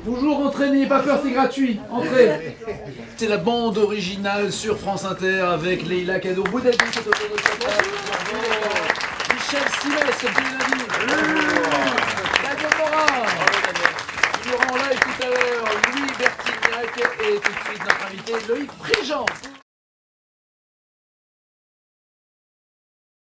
Toujours entrez, n'ayez pas peur, c'est gratuit. Entrez. C'est la bande originale sur France Inter avec Leïla Kado, Bouddha qui est autour de sa table. Michel Simès, comme tous les lundis. Daniel Morin. Durant live tout à l'heure, Louis Bertignac et tout de suite notre invité Loïc Prigent.